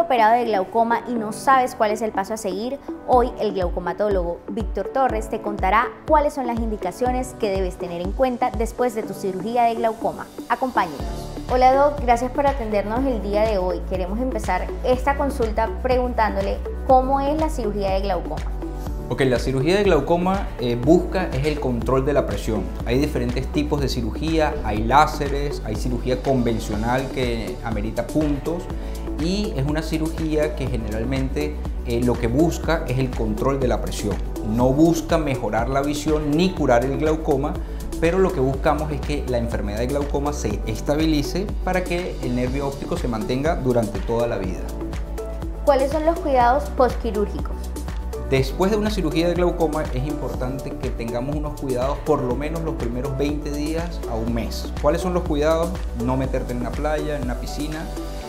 operado de glaucoma y no sabes cuál es el paso a seguir, hoy el glaucomatólogo Víctor Torres te contará cuáles son las indicaciones que debes tener en cuenta después de tu cirugía de glaucoma. Acompáñenos. Hola Doc, gracias por atendernos el día de hoy. Queremos empezar esta consulta preguntándole cómo es la cirugía de glaucoma. Ok, la cirugía de glaucoma busca es el control de la presión. Hay diferentes tipos de cirugía, hay láseres, hay cirugía convencional que amerita puntos y es una cirugía que generalmente lo que busca es el control de la presión. No busca mejorar la visión ni curar el glaucoma, pero lo que buscamos es que la enfermedad de glaucoma se estabilice para que el nervio óptico se mantenga durante toda la vida. ¿Cuáles son los cuidados postquirúrgicos? Después de una cirugía de glaucoma es importante que tengamos unos cuidados por lo menos los primeros 20 días a un mes. ¿Cuáles son los cuidados? No meterte en una playa, en una piscina,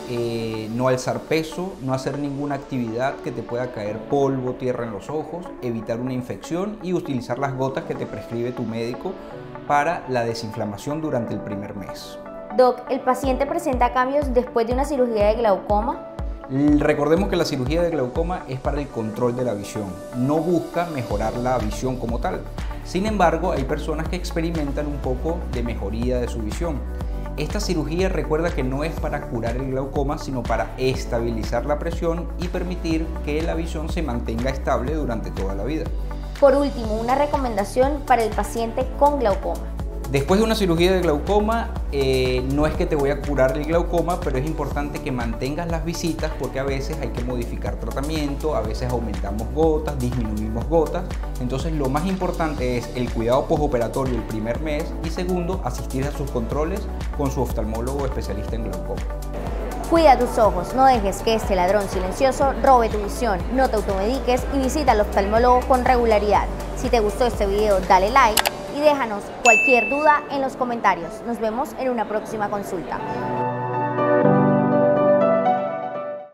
no alzar peso, no hacer ninguna actividad que te pueda caer polvo, tierra en los ojos, evitar una infección y utilizar las gotas que te prescribe tu médico para la desinflamación durante el primer mes. Doc, ¿el paciente presenta cambios después de una cirugía de glaucoma? Recordemos que la cirugía de glaucoma es para el control de la visión, no busca mejorar la visión como tal. Sin embargo, hay personas que experimentan un poco de mejoría de su visión. Esta cirugía recuerda que no es para curar el glaucoma, sino para estabilizar la presión y permitir que la visión se mantenga estable durante toda la vida. Por último, una recomendación para el paciente con glaucoma. Después de una cirugía de glaucoma, no es que te voy a curar el glaucoma, pero es importante que mantengas las visitas porque a veces hay que modificar tratamiento, a veces aumentamos gotas, disminuimos gotas. Entonces lo más importante es el cuidado postoperatorio el primer mes y segundo, asistir a sus controles con su oftalmólogo especialista en glaucoma. Cuida tus ojos, no dejes que este ladrón silencioso robe tu visión, no te automediques y visita al oftalmólogo con regularidad. Si te gustó este video, dale like y déjanos cualquier duda en los comentarios. Nos vemos en una próxima consulta.